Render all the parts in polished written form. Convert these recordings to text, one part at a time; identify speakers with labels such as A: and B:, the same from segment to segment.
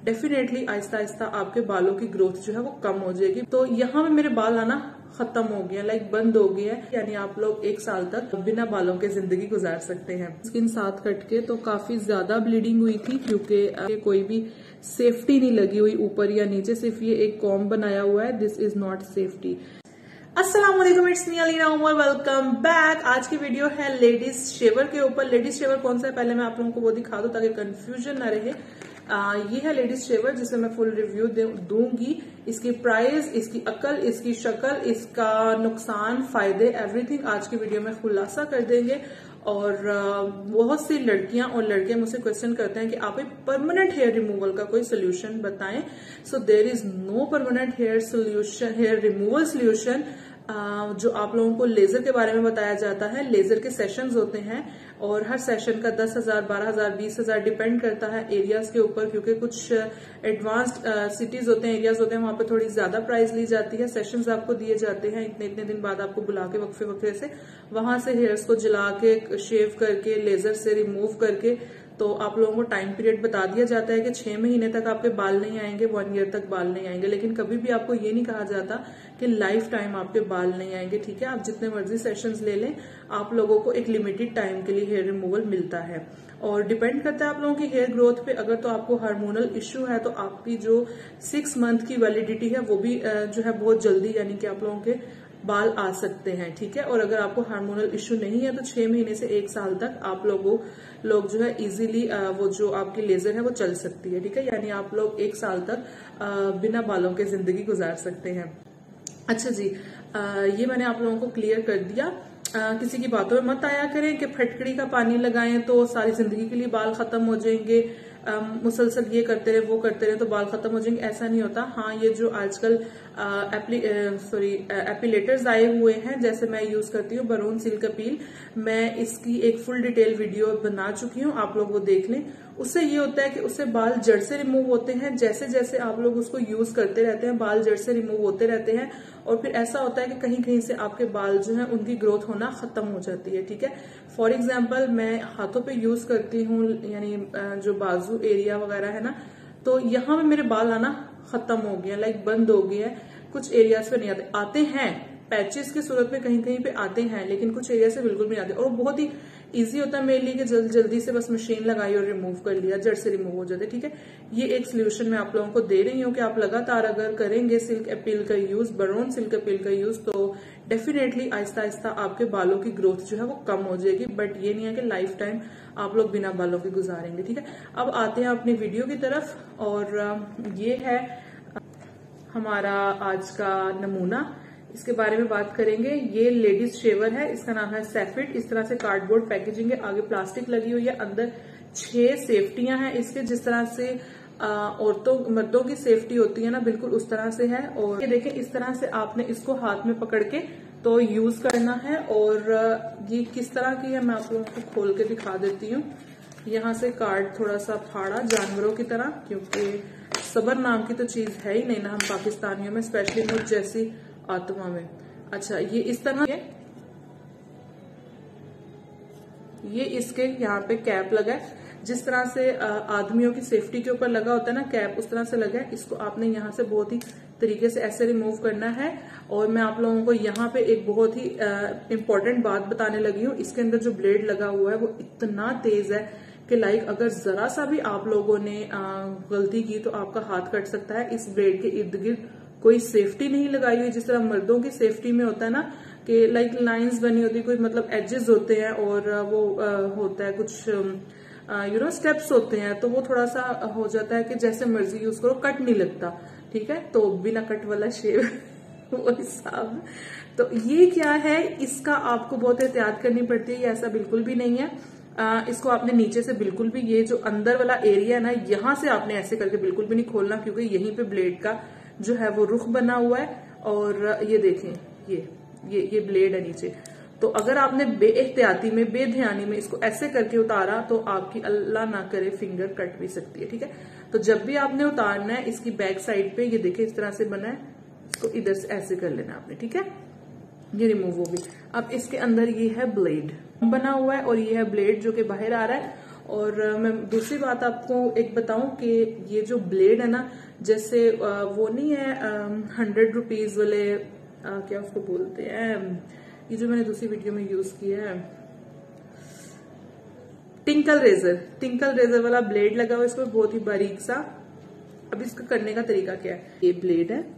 A: Definitely आहिस्ता आहिस्ता आपके बालों की ग्रोथ जो है वो कम हो जाएगी। तो यहाँ पे मेरे बाल आना खत्म हो गया, लाइक बंद हो गया है, यानी आप लोग 1 साल तक बिना बालों के जिंदगी गुजार सकते हैं। स्किन साथ कट के तो काफी ज्यादा ब्लीडिंग हुई थी, क्योंकि कोई भी सेफ्टी नहीं लगी हुई ऊपर या नीचे, सिर्फ ये एक कॉम्ब बनाया हुआ है। This is not safety. अस्सलाम वालेकुम, it's me Alina Umar, welcome back. आज की वीडियो है लेडीज शेवर के ऊपर। लेडीज शेवर कौन सा है पहले मैं आप लोगों को वो दिखा दूं ताकि कंफ्यूजन ना रहे। ये है लेडीज शेवर जिसे मैं फुल रिव्यू दूंगी, इसकी प्राइस, इसकी अकल, इसकी शक्ल, इसका नुकसान, फायदे, एवरीथिंग आज की वीडियो में खुलासा कर देंगे। और बहुत सी लड़कियां और लड़के मुझसे क्वेश्चन करते हैं कि आप एक परमानेंट हेयर रिमूवल का कोई सोल्यूशन बताएं। So there is no permanent hair removal solution. जो आप लोगों को लेजर के बारे में बताया जाता है, लेजर के सेशंस होते हैं और हर सेशन का 10,000, 12,000, 20,000 डिपेंड करता है एरियाज के ऊपर, क्योंकि कुछ एडवांस्ड सिटीज होते हैं, एरियाज होते हैं, वहां पे थोड़ी ज्यादा प्राइस ली जाती है। सेशंस आपको दिए जाते हैं, इतने इतने दिन बाद आपको बुला के वक्फे वक्फे से वहां से हेयर्स को जला के, शेव करके, लेजर से रिमूव करके, तो आप लोगों को टाइम पीरियड बता दिया जाता है कि 6 महीने तक आपके बाल नहीं आएंगे, 1 ईयर तक बाल नहीं आएंगे, लेकिन कभी भी आपको ये नहीं कहा जाता कि लाइफ टाइम आपके बाल नहीं आएंगे। ठीक है, आप जितने मर्जी सेशंस ले लें, आप लोगों को एक लिमिटेड टाइम के लिए हेयर रिमूवल मिलता है और डिपेंड करता है आप लोगों की हेयर ग्रोथ पे। अगर तो आपको हार्मोनल इश्यू है तो आपकी जो 6 मंथ की वैलिडिटी है वो भी जो है बहुत जल्दी, यानी कि आप लोगों के बाल आ सकते हैं। ठीक है, और अगर आपको हार्मोनल इश्यू नहीं है तो 6 महीने से 1 साल तक आप लोग जो है इजीली वो जो आपकी लेजर है वो चल सकती है। ठीक है, यानी आप लोग 1 साल तक बिना बालों के जिंदगी गुजार सकते हैं। अच्छा जी, ये मैंने आप लोगों को क्लियर कर दिया। किसी की बातों में मत आया करें कि फटकड़ी का पानी लगाएं तो सारी जिंदगी के लिए बाल खत्म हो जाएंगे, मुसलसल ये करते रहे वो करते रहे तो बाल खत्म हो जाएंगे, ऐसा नहीं होता। हाँ, ये जो आजकल एपिलेटर्स आए हुए हैं, जैसे मैं यूज करती हूँ बरून सिल्क अपील, मैं इसकी एक फुल डिटेल वीडियो बना चुकी हूँ, आप लोग वो देख लें। उससे ये होता है कि उससे बाल जड़ से रिमूव होते हैं, जैसे जैसे आप लोग उसको यूज करते रहते हैं बाल जड़ से रिमूव होते रहते हैं। और फिर ऐसा होता है कि कहीं कहीं से आपके बाल जो है उनकी ग्रोथ होना खत्म हो जाती है। ठीक है, फॉर एग्जाम्पल मैं हाथों पे यूज करती हूँ, यानी जो बाजू एरिया वगैरह है ना, तो यहाँ पे मेरे बाल आना खत्म हो गया, लाइक बंद हो गया है। कुछ एरियाज पे नहीं आते हैं, पैचेस की सूरत में कहीं कहीं पे आते हैं, लेकिन कुछ एरिया से बिल्कुल भी नहीं आते। और बहुत ही इजी होता है मेरे लिए कि जल्दी से बस मशीन लगाई और रिमूव कर लिया, जड़ से रिमूव हो जाते। ठीक है, ये एक सोल्यूशन मैं आप लोगों को दे रही हूँ कि आप लगातार अगर करेंगे सिल्क अपील का यूज, बरून सिल्क अपील का यूज, तो डेफिनेटली आहिस्ता आहिस्ता आपके बालों की ग्रोथ जो है वो कम हो जाएगी। बट ये नहीं है कि लाइफ टाइम आप लोग बिना बालों के गुजारेंगे। ठीक है, अब आते हैं अपनी वीडियो की तरफ और ये है हमारा आज का नमूना, इसके बारे में बात करेंगे। ये लेडीज शेवर है, इसका नाम है सैफिट। इस तरह से कार्डबोर्ड पैकेजिंग है, आगे प्लास्टिक लगी हुई है, अंदर 6 सेफ्टियां हैं इसके, जिस तरह से औरतों मर्दों की सेफ्टी होती है ना, बिल्कुल उस तरह से है। और ये देखें, इस तरह से आपने इसको हाथ में पकड़ के तो यूज करना है। और ये किस तरह की है मैं आप लोगों को खोल के दिखा देती हूँ। यहाँ से कार्ड थोड़ा सा फाड़ा जानवरों की तरह, क्योंकि सबर नाम की तो चीज है ही नहीं ना हम पाकिस्तानियों में, स्पेशली मुझ जैसी आत्मा में। अच्छा, ये इस तरह के, ये इसके यहाँ पे कैप लगा है, जिस तरह से आदमियों की सेफ्टी के ऊपर लगा होता है ना कैप, उस तरह से लगा है। इसको आपने यहाँ से बहुत ही तरीके से ऐसे रिमूव करना है। और मैं आप लोगों को यहाँ पे एक बहुत ही इम्पोर्टेंट बात बताने लगी हूँ। इसके अंदर जो ब्लेड लगा हुआ है वो इतना तेज है कि लाइक अगर जरा सा भी आप लोगों ने गलती की तो आपका हाथ कट सकता है। इस ब्लेड के इर्द गिर्द कोई सेफ्टी नहीं लगाई हुई, जिस तरह मर्दों की सेफ्टी में होता है ना कि लाइक लाइंस बनी होती है, कोई मतलब एजेस होते हैं और वो होता है कुछ स्टेप्स होते हैं, तो वो थोड़ा सा हो जाता है कि जैसे मर्जी यूज करो, कट नहीं लगता। ठीक है, तो बिना कट वाला शेव वो हिसाब। तो ये क्या है, इसका आपको बहुत एहतियात करनी पड़ती है, ये ऐसा बिल्कुल भी नहीं है। इसको आपने नीचे से बिल्कुल भी, ये जो अंदर वाला एरिया है ना, यहाँ से आपने ऐसे करके बिल्कुल भी नहीं खोलना, क्योंकि यहीं पे ब्लेड का जो है वो रुख बना हुआ है। और ये देखें, ये ब्लेड है नीचे, तो अगर आपने बेएहतियाती में, बेध्यानी में इसको ऐसे करके उतारा तो आपकी अल्लाह ना करे फिंगर कट भी सकती है। ठीक है, तो जब भी आपने उतारना है, इसकी बैक साइड पे ये देखें इस तरह से बना है, इसको इधर से ऐसे कर लेना आपने। ठीक है, ये रिमूव होगी। अब इसके अंदर ये है ब्लेड बना हुआ है और ये है ब्लेड जो कि बाहर आ रहा है। और मैं दूसरी बात आपको एक बताऊं कि ये जो ब्लेड है ना, जैसे वो नहीं है 100 रुपीज वाले क्या उसको बोलते हैं, ये जो मैंने दूसरी वीडियो में यूज किया है, टिंकल रेजर वाला ब्लेड लगा हुआ है इसमें बहुत ही बारीक सा। अब इसका करने का तरीका क्या है, ये ब्लेड है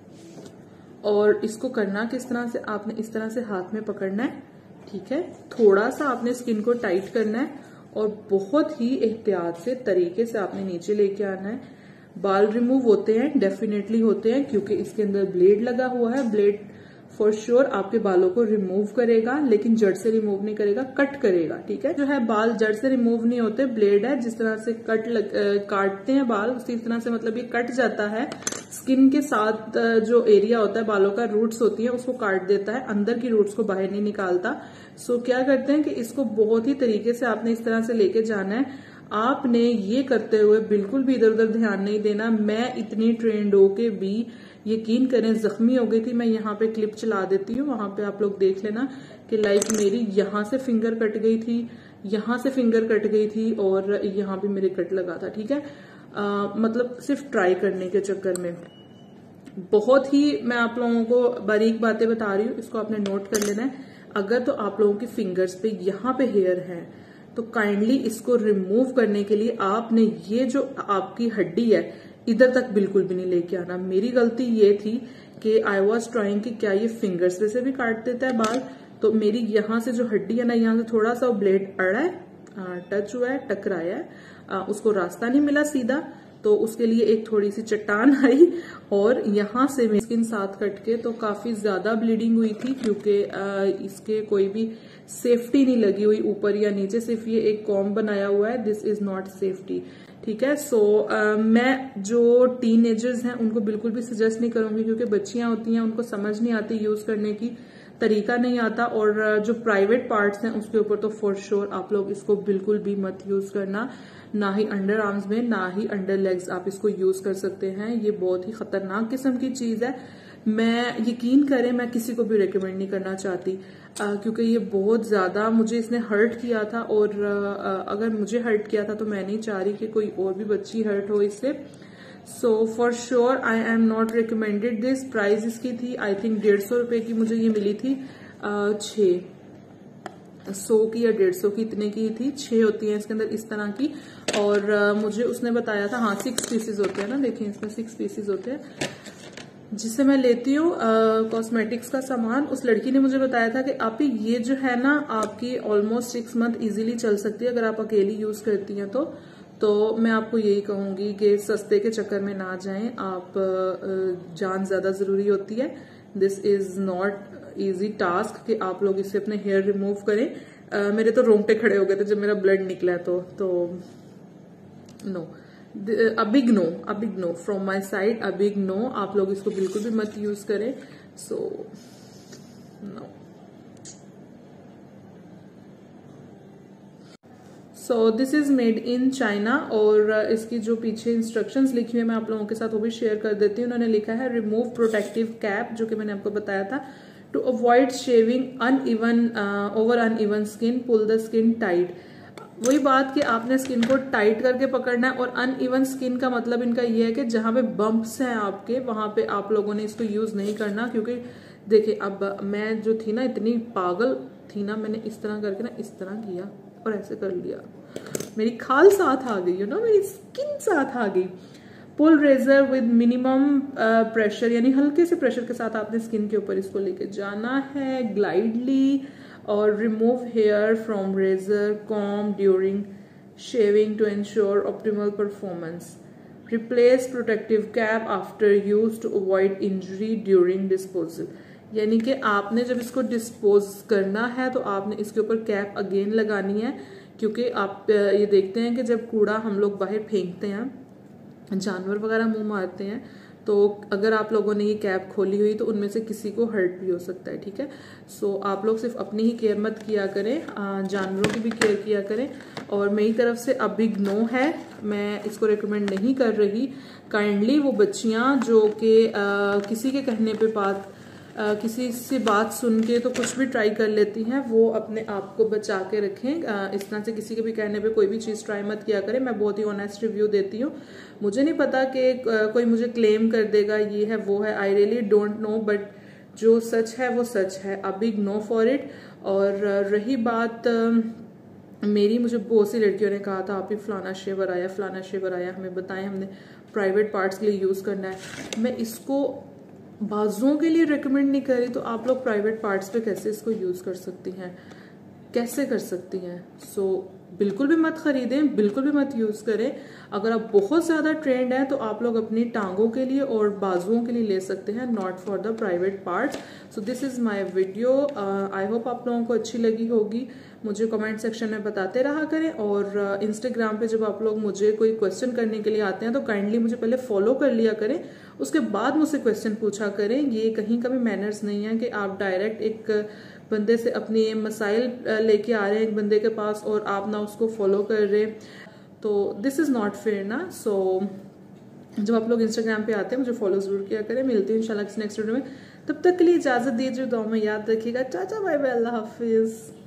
A: और इसको करना किस तरह से, आपने इस तरह से हाथ में पकड़ना है, ठीक है, थोड़ा सा आपने स्किन को टाइट करना है और बहुत ही एहतियात से तरीके से आपने नीचे लेके आना है। बाल रिमूव होते हैं, डेफिनेटली होते हैं, क्योंकि इसके अंदर ब्लेड लगा हुआ है। ब्लेड फॉर श्योर आपके बालों को रिमूव करेगा, लेकिन जड़ से रिमूव नहीं करेगा, कट करेगा, ठीक है। जो है बाल जड़ से रिमूव नहीं होते, ब्लेड है, जिस तरह से काटते हैं बाल उसी तरह से मतलब ये कट जाता है। स्किन के साथ जो एरिया होता है बालों का, रूट्स होती है, उसको काट देता है, अंदर की रूट्स को बाहर नहीं निकालता। सो क्या करते हैं कि इसको बहुत ही तरीके से आपने इस तरह से लेके जाना है। आपने ये करते हुए बिल्कुल भी इधर उधर ध्यान नहीं देना। मैं इतनी ट्रेंड होके भी यकीन करें जख्मी हो गई थी। मैं यहाँ पे क्लिप चला देती हूँ, वहां पे आप लोग देख लेना कि लाइक मेरी यहाँ से फिंगर कट गई थी, यहाँ से फिंगर कट गई थी और यहाँ पे मेरे कट लगा था, ठीक है। मतलब सिर्फ ट्राई करने के चक्कर में। बहुत ही मैं आप लोगों को बारीक बातें बता रही हूँ, इसको आपने नोट कर लेना है। अगर तो आप लोगों की फिंगर्स पे यहाँ पे हेयर है तो काइंडली इसको रिमूव करने के लिए आपने ये जो आपकी हड्डी है इधर तक बिल्कुल भी नहीं लेके आना। मेरी गलती ये थी कि आई वॉज ट्राइंग कि क्या ये फिंगर्स से भी काट देता है बाल, तो मेरी यहाँ से जो हड्डी है ना, यहाँ से थोड़ा सा ब्लेड अड़ा है, टच हुआ है, टकराया है, उसको रास्ता नहीं मिला सीधा, तो उसके लिए एक थोड़ी सी चट्टान आई और यहाँ से मेरी स्किन साथ कट के तो काफी ज्यादा ब्लीडिंग हुई थी, क्योंकि इसके कोई भी सेफ्टी नहीं लगी हुई ऊपर या नीचे, सिर्फ ये एक कॉम्ब बनाया हुआ है। दिस इज नॉट सेफ्टी, ठीक है। सो मैं जो टीनेजर्स हैं उनको बिल्कुल भी सजेस्ट नहीं करूंगी, क्योंकि बच्चियां होती हैं, उनको समझ नहीं आती, यूज करने की तरीका नहीं आता, और जो प्राइवेट पार्ट्स हैं उसके ऊपर तो फॉर श्योर आप लोग इसको बिल्कुल भी मत यूज करना। ना ही अंडर आर्म्स में, ना ही अंडर लेग्स आप इसको यूज कर सकते हैं। ये बहुत ही खतरनाक किस्म की चीज है। मैं यकीन करें, मैं किसी को भी रेकमेंड नहीं करना चाहती, क्योंकि ये बहुत ज्यादा मुझे इसने हर्ट किया था, और अगर मुझे हर्ट किया था तो मैं नहीं चाह रही कि कोई और भी बच्ची हर्ट हो इससे। So for sure I am not recommended this. Price इसकी थी आई थिंक 150 रुपए की, मुझे ये मिली थी 100 की या 150 की, इतने की थी। 6 होती है इसके अंदर इस तरह की, और मुझे उसने बताया था, हाँ 6 पीसेज होते हैं ना, देखें इसमें 6 पीसेज होते हैं। जिससे मैं लेती हूँ कॉस्मेटिक्स का सामान, उस लड़की ने मुझे बताया था कि आप ही ये जो है ना आपकी ऑलमोस्ट 6 मंथ इजीली चल सकती है अगर आप अकेली यूज करती हैं तो मैं आपको यही कहूंगी कि सस्ते के चक्कर में ना जाएं आप। जान ज्यादा जरूरी होती है। This is not easy task कि आप लोग इससे अपने हेयर रिमूव करें। मेरे तो रोंगटे खड़े हो गए थे जब मेरा ब्लड निकला तो no, a big no from my side, a big no। आप लोग इसको बिल्कुल भी मत यूज करें। So no. So this is made in China, और इसकी जो पीछे इंस्ट्रक्शंस लिखी हुई है मैं आप लोगों के साथ वो भी शेयर कर देती हूँ। उन्होंने लिखा है रिमूव प्रोटेक्टिव कैप, जो कि मैंने आपको बताया था, to avoid shaving uneven over uneven skin, pull the skin tight. वही बात कि आपने स्किन को टाइट करके पकड़ना है, और अनइवन स्किन का मतलब इनका ये है कि जहां पे बम्प्स हैं आपके, वहां पे आप लोगों ने इसको यूज नहीं करना। क्योंकि देखिए अब मैं जो थी ना, इतनी पागल थी ना, मैंने इस तरह करके ना इस तरह किया और ऐसे कर लिया, मेरी खाल साथ आ गई, मेरी स्किन साथ आ गई। Pull razor with minimum pressure, यानी हल्के से प्रेशर के साथ आपने स्किन के ऊपर इसको लेके जाना है ग्लाइडली, और remove hair from razor comb during shaving to ensure optimal performance. Replace protective cap after use to avoid injury during disposal. यानी कि आपने जब इसको डिस्पोज करना है तो आपने इसके ऊपर कैप अगेन लगानी है, क्योंकि आप ये देखते हैं कि जब कूड़ा हम लोग बाहर फेंकते हैं, जानवर वगैरह मुंह मारते हैं, तो अगर आप लोगों ने ये कैप खोली हुई तो उनमें से किसी को हर्ट भी हो सकता है, ठीक है। सो आप लोग सिर्फ अपनी ही केयर मत किया करें, जानवरों की भी केयर किया करें। और मेरी तरफ से अब बिग नो है, मैं इसको रिकमेंड नहीं कर रही। काइंडली वो बच्चियां जो कि किसी के कहने पे बात किसी से बात सुन के तो कुछ भी ट्राई कर लेती हैं, वो अपने आप को बचा के रखें। इस तरह से किसी के भी कहने पे कोई भी चीज़ ट्राई मत किया करें। मैं बहुत ही ऑनेस्ट रिव्यू देती हूँ। मुझे नहीं पता कि कोई मुझे क्लेम कर देगा ये है वो है, I really don't know, but जो सच है वो सच है। अब बिग नो फॉर इट। और रही बात मेरी, मुझे बहुत सी लड़कियों ने कहा था आप ही फलाना शेवर आया, फलाना शेवर आया, हमें बताएं, हमने प्राइवेट पार्ट्स के लिए यूज़ करना है। मैं इसको बाजुओं के लिए रिकमेंड नहीं करी, तो आप लोग प्राइवेट पार्ट्स पे कैसे इसको यूज़ कर सकती हैं, कैसे कर सकती हैं? सो बिल्कुल भी मत खरीदें, बिल्कुल भी मत यूज़ करें। अगर आप बहुत ज़्यादा ट्रेंड हैं तो आप लोग अपनी टांगों के लिए और बाजुओं के लिए ले सकते हैं, not for the private parts. So this is my video. I hope आप लोगों को अच्छी लगी होगी। मुझे कमेंट सेक्शन में बताते रहा करें, और इंस्टाग्राम पे जब आप लोग मुझे कोई क्वेश्चन करने के लिए आते हैं तो काइंडली मुझे पहले फॉलो कर लिया करें, उसके बाद मुझसे क्वेश्चन पूछा करें। ये कहीं का भी मैनर्स नहीं है कि आप डायरेक्ट एक बंदे से अपनी मसाइल लेके आ रहे हैं एक बंदे के पास और आप ना उसको फॉलो कर रहे, तो दिस इज़ नॉट फेयर ना। सो जब आप लोग इंस्टाग्राम पे आते हैं मुझे फॉलो जरूर किया करें। मिलती हूँ इंशाल्लाह किसी नेक्स्ट वीडियो में, तब तक के लिए इजाज़त दीजिए, दुआ में याद रखिएगा। चाचा बाय बाय, अल्लाह हाफिज़।